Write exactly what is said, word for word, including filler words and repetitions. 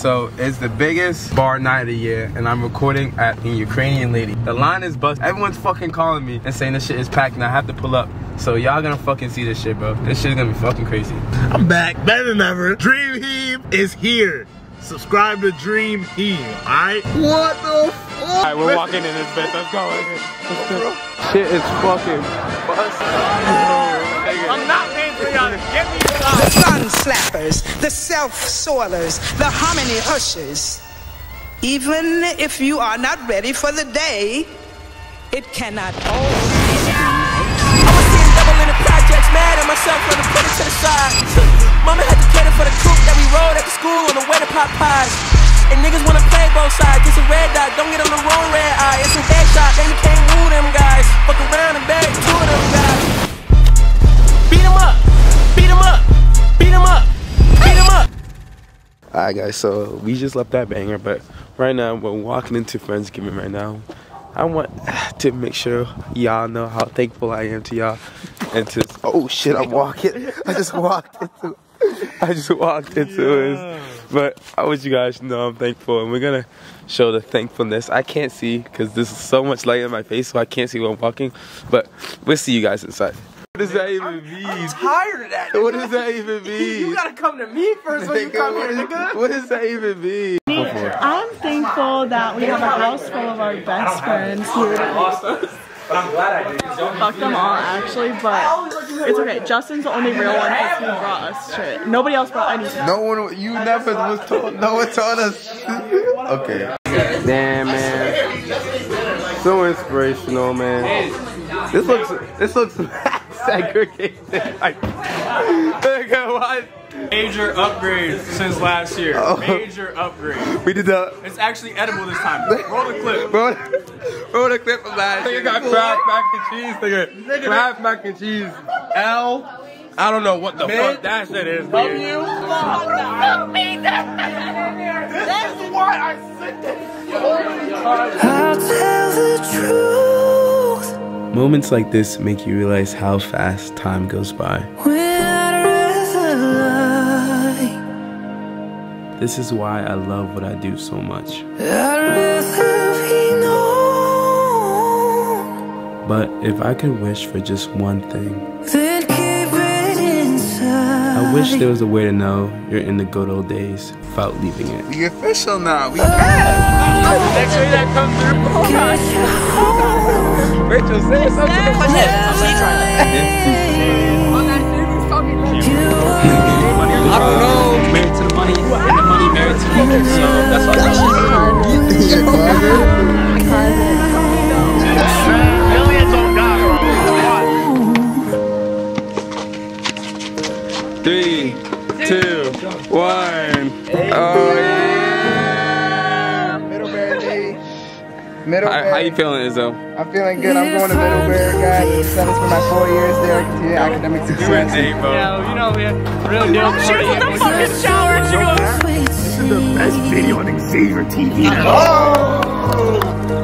So it's the biggest bar night of the year, and I'm recording at the Ukrainian Lady. The line is bust. Everyone's fucking calling me and saying this shit is packed and I have to pull up. So y'all gonna fucking see this shit, bro. This shit's gonna be fucking crazy. I'm back, better than ever. Dream Team is here. Subscribe to Dream Team, alright? What the fuck? Alright, we're walking in this bitch. Let's go. Shit is fucking bust. I'm not paying for y'all to get me inside. The gun slappers, the self-soilers, the hominy ushers. Even if you are not ready for the day, it cannot always be night. I was seeing double in the projects, mad at myself when I put it to the side. Mama had to cater for the coupe that we rode at the school on the way to Popeyes. And niggas wanna play both sides, it's a red dot, don't get on the wrong red eye. It's a headshot, then we can't woo them guys. Fuck around and bag two of them guys. Beat them up, beat them up, beat them up, beat them up. Alright guys, so we just left that banger, but right now we're walking into Friendsgiving right now. I want to make sure y'all know how thankful I am to y'all and to, oh shit, I'm walking. I just walked into I just walked into yeah. it. But I want you guys to know I'm thankful, and we're gonna show the thankfulness. I can't see because there's so much light in my face, so I can't see when I'm walking. But we'll see you guys inside. What does that even I'm, mean? I'm tired of that, nigga. What does that even mean? You gotta come to me first when you come here, nigga. What does that even mean? I'm thankful that we have a house full of our best friends here. But I'm glad I did. Fuck them all, actually, but it's okay. Justin's the only real one because he brought us shit. Nobody else brought anything. No one, you never was told, no one told us. Okay. Damn, man. So inspirational, man. This looks, this looks segregated. Like, look at what? Major upgrades since last year. Oh. Major upgrade. We did the. It's actually edible this time. Roll the clip. Roll, roll the clip from last year. Nigga got Kraft mac and cheese, nigga. Kraft mac and cheese. L. I don't know what the Mid fuck that shit is. W. That's why I said that. I'll tell the truth. Moments like this make you realize how fast time goes by. This is why I love what I do so much. But if I could wish for just one thing, I wish there was a way to know you're in the good old days without leaving it. We official now. We Next way that comes through. Oh gosh. Rachel, say something. I don't know. Married to the money, and the money married to me. So that's why that shit. Millions on God. Three, two, one. Oh yeah. Middlebury. Middlebury. How, how you feeling, Izzo? I'm feeling good. I'm going to Middlebury, guys. Studies for my four years there. Continue academic success. Yeah, you know, man. Real deal. She was in the fucking shower and she goes, This is the best video on Xavier T V. Oh!